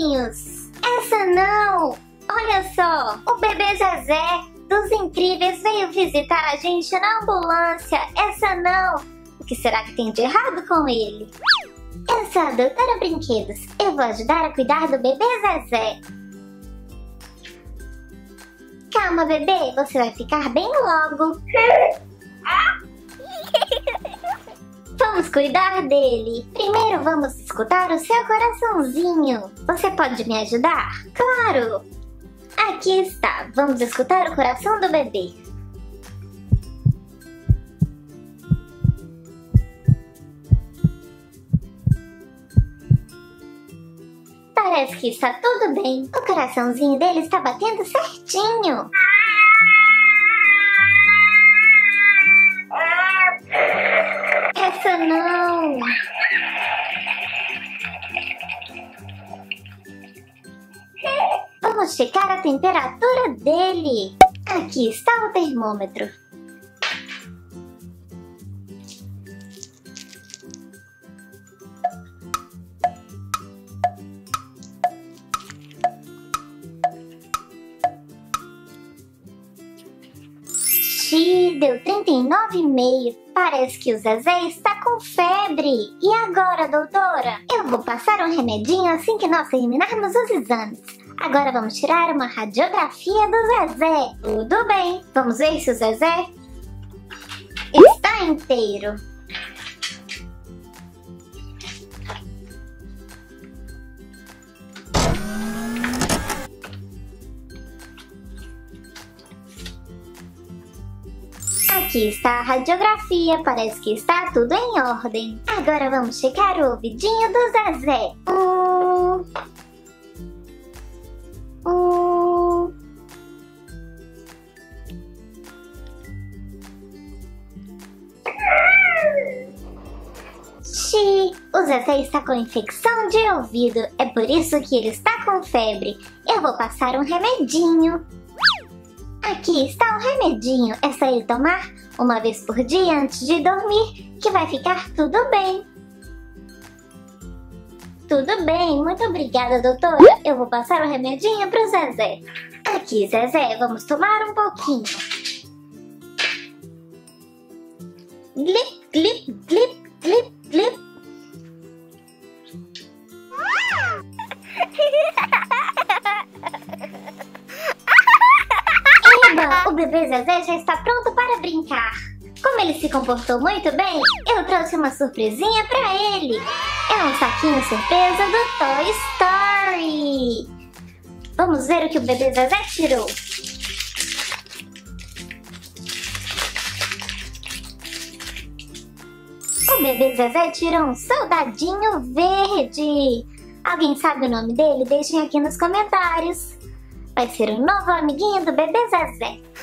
amiguinhos! Essa não! Olha só! O bebê Zezé dos Incríveis veio visitar a gente na ambulância! Essa não! O que será que tem de errado com ele? Eu sou a Doutora Brinquedos. Eu vou ajudar a cuidar do bebê Zezé. Calma, bebê. Você vai ficar bem logo. Vamos cuidar dele. Primeiro vamos escutar o seu coraçãozinho. Você pode me ajudar? Claro! Aqui está. Vamos escutar o coração do bebê. Parece que está tudo bem. O coraçãozinho dele está batendo certinho. Essa não! Vamos checar a temperatura dele. Aqui está o termômetro. Deu 39,5. Parece que o Zezé está com febre. E agora, doutora? Eu vou passar um remedinho assim que nós terminarmos os exames. Agora vamos tirar uma radiografia do Zezé. Tudo bem. Vamos ver se o Zezé está inteiro. Aqui está a radiografia, parece que está tudo em ordem. Agora vamos checar o ouvidinho do Zezé. O Zezé está com infecção de ouvido, é por isso que ele está com febre. Eu vou passar um remedinho. Aqui está o remedinho, é só ele tomar uma vez por dia antes de dormir, que vai ficar tudo bem. Tudo bem, muito obrigada, doutora. Eu vou passar o remedinho para o Zezé. Aqui, Zezé, vamos tomar um pouquinho. Glip, glip, glip, glip, glip. O bebê Zezé já está pronto para brincar. Como ele se comportou muito bem, eu trouxe uma surpresinha para ele. É um saquinho surpresa do Toy Story. Vamos ver o que o bebê Zezé tirou. O bebê Zezé tirou um soldadinho verde. Alguém sabe o nome dele? Deixem aqui nos comentários. Vai ser o novo amiguinho do bebê Zezé.